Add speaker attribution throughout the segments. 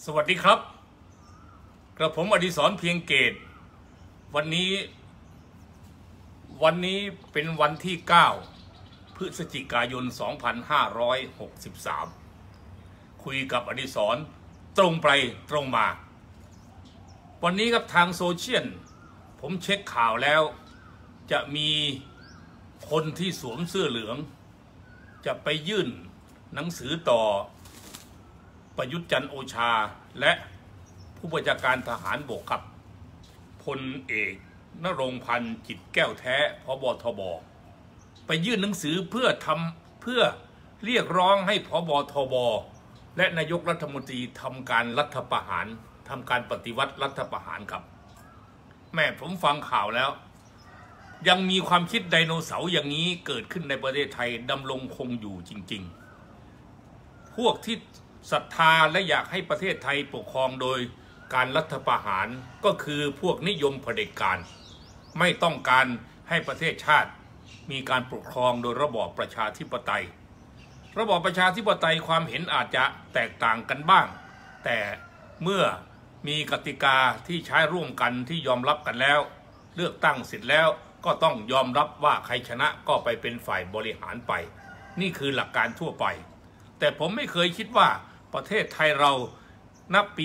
Speaker 1: สวัสดีครับกระผมอดิศรเพียงเกตวันนี้เป็นวันที่9พฤศจิกายน2563คุยกับอดิศรตรงไปตรงมาวันนี้กับทางโซเชียลผมเช็คข่าวแล้วจะมีคนที่สวมเสื้อเหลืองจะไปยื่นหนังสือต่อประยุทธ์จันทร์โอชาและผู้บัญชาการทหารบกครับพลเอกณรงค์พันธ์จิตแก้วแท้ผบ.ทบ.ไปยื่นหนังสือเพื่อเรียกร้องให้ผบ.ทบ.และนายกรัฐมนตรีทำการรัฐประหารทำการปฏิวัติรัฐประหารครับแม่ผมฟังข่าวแล้วยังมีความคิดไดโนเสาร์อย่างนี้เกิดขึ้นในประเทศไทยดำรงคงอยู่จริงๆพวกที่ศรัทธาและอยากให้ประเทศไทยปกครองโดยการรัฐประหารก็คือพวกนิยมเผด็จการไม่ต้องการให้ประเทศชาติมีการปกครองโดยระบอบประชาธิปไตยระบอบประชาธิปไตยความเห็นอาจจะแตกต่างกันบ้างแต่เมื่อมีกติกาที่ใช้ร่วมกันที่ยอมรับกันแล้วเลือกตั้งเสร็จแล้วก็ต้องยอมรับว่าใครชนะก็ไปเป็นฝ่ายบริหารไปนี่คือหลักการทั่วไปแต่ผมไม่เคยคิดว่าประเทศไทยเรานับปี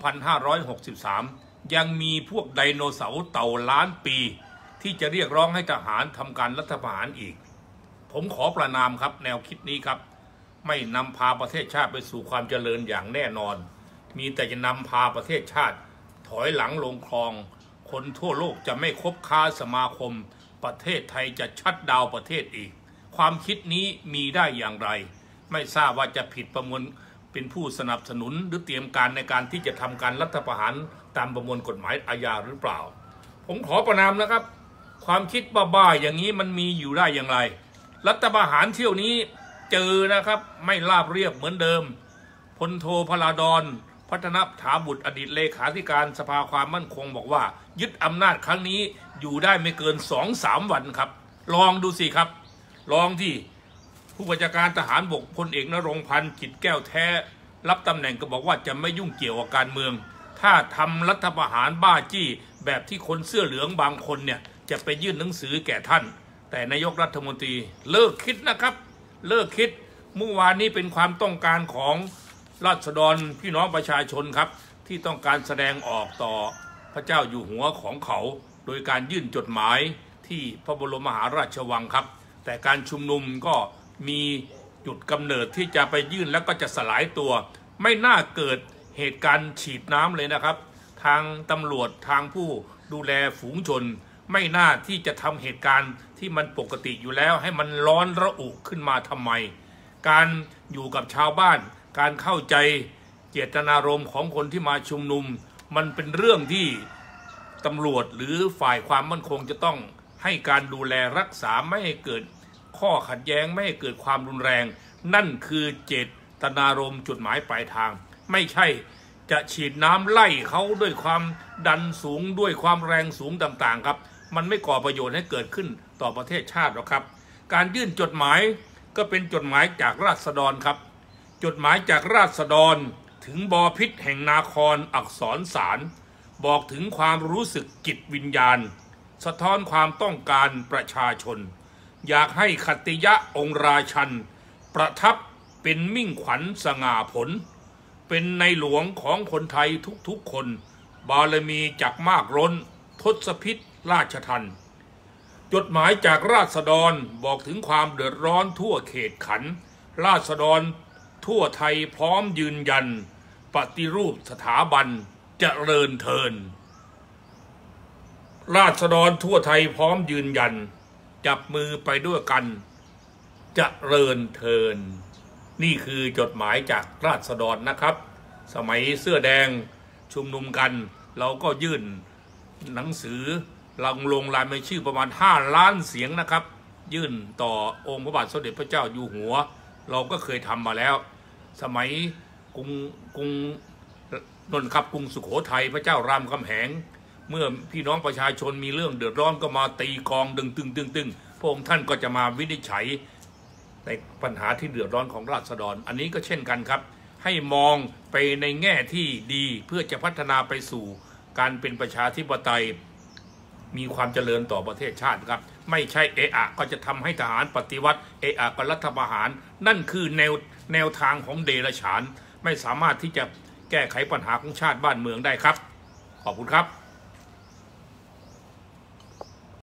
Speaker 1: 2563 ยังมีพวกไดโนเสาร์เต่าล้านปีที่จะเรียกร้องให้ทหารทำการรัฐประหารอีกผมขอประณามครับแนวคิดนี้ครับไม่นำพาประเทศชาติไปสู่ความเจริญอย่างแน่นอนมีแต่จะนำพาประเทศชาติถอยหลังลงคลองคนทั่วโลกจะไม่คบค้าสมาคมประเทศไทยจะชัตดาวน์ประเทศอีกความคิดนี้มีได้อย่างไรไม่ทราบว่าจะผิดประมวลเป็นผู้สนับสนุนหรือเตรียมการในการที่จะทำการรัฐประหารตามประมวลกฎหมายอาญาหรือเปล่าผมขอประณามนะครับความคิดบ้าๆอย่างนี้มันมีอยู่ได้อย่างไรรัฐประหารเที่ยวนี้เจอนะครับไม่ราบเรียบเหมือนเดิมพลโทพลาดอนพัฒนถาบุตรอดีตเลขาธิการสภาความมั่นคงบอกว่ายึดอำนาจครั้งนี้อยู่ได้ไม่เกิน 2-3 วันครับลองดูสิครับลองที่ผู้บัญชาการทหารบกพลเอกณรงค์พันธ์จิตแก้วแท้รับตำแหน่งก็บอกว่าจะไม่ยุ่งเกี่ยวกับการเมืองถ้าทำรัฐประหารบ้าจี้แบบที่คนเสื้อเหลืองบางคนเนี่ยจะไปยื่นหนังสือแก่ท่านแต่นายกรัฐมนตรีเลิกคิดนะครับเลิกคิดเมื่อวานนี้เป็นความต้องการของราษฎรพี่น้องประชาชนครับที่ต้องการแสดงออกต่อพระเจ้าอยู่หัวของเขาโดยการยื่นจดหมายที่พระบรมมหาราชวังครับแต่การชุมนุมก็มีจุดกำเนิดที่จะไปยื่นแล้วก็จะสลายตัวไม่น่าเกิดเหตุการณ์ฉีดน้ำเลยนะครับทางตำรวจทางผู้ดูแลฝูงชนไม่น่าที่จะทำเหตุการณ์ที่มันปกติอยู่แล้วให้มันร้อนระอุขึ้นมาทำไมการอยู่กับชาวบ้านการเข้าใจเจตนารมณ์ของคนที่มาชุมนุมมันเป็นเรื่องที่ตำรวจหรือฝ่ายความมั่นคงจะต้องให้การดูแลรักษาไม่ให้เกิดข้อขัดแย้งไม่ให้เกิดความรุนแรงนั่นคือเจตนารมณ์จุดหมายปลายทางไม่ใช่จะฉีดน้ำไล่เขาด้วยความดันสูงด้วยความแรงสูงต่างๆครับมันไม่ก่อประโยชน์ให้เกิดขึ้นต่อประเทศชาติหรอกครับการยื่นจดหมายก็เป็นจดหมายจากราษฎรครับจดหมายจากราษฎรถึงบพิตรแห่งนาครอักษรศาลบอกถึงความรู้สึกจิตวิญญาณสะท้อนความต้องการประชาชนอยากให้ขัตติยะองค์ราชันประทับเป็นมิ่งขวัญสง่าผลเป็นในหลวงของคนไทยทุกๆคนบารมีจักมากล้นทศพิธราชทัณฑ์จดหมายจากราษฎรบอกถึงความเดือดร้อนทั่วเขตขันราษฎรทั่วไทยพร้อมยืนยันปฏิรูปสถาบันเจริญเทินราษฎรทั่วไทยพร้อมยืนยันจับมือไปด้วยกันเจริญเทินนี่คือจดหมายจากราษฎรนะครับสมัยเสื้อแดงชุมนุมกันเราก็ยื่นหนังสือลงรายชื่อประมาณ5 ล้านเสียงนะครับยื่นต่อองค์พระบาทสมเด็จพระเจ้าอยู่หัวเราก็เคยทำมาแล้วสมัยกรุงนนท์ครับกรุงสุโขทัยพระเจ้ารามคำแหงเมื่อพี่น้องประชาชนมีเรื่องเดือดร้อนก็มาตีกองตึงพระองค์ท่านก็จะมาวินิจฉัยในปัญหาที่เดือดร้อนของราษฎรอันนี้ก็เช่นกันครับให้มองไปในแง่ที่ดีเพื่อจะพัฒนาไปสู่การเป็นประชาธิปไตยมีความเจริญต่อประเทศชาติครับไม่ใช่เอะอะก็จะทำให้ทหารปฏิวัติเอะอะก็รัฐประหารนั่นคือแนวทางของเดรัจฉานไม่สามารถที่จะแก้ไขปัญหาของชาติบ้านเมืองได้ครับขอบคุณครับ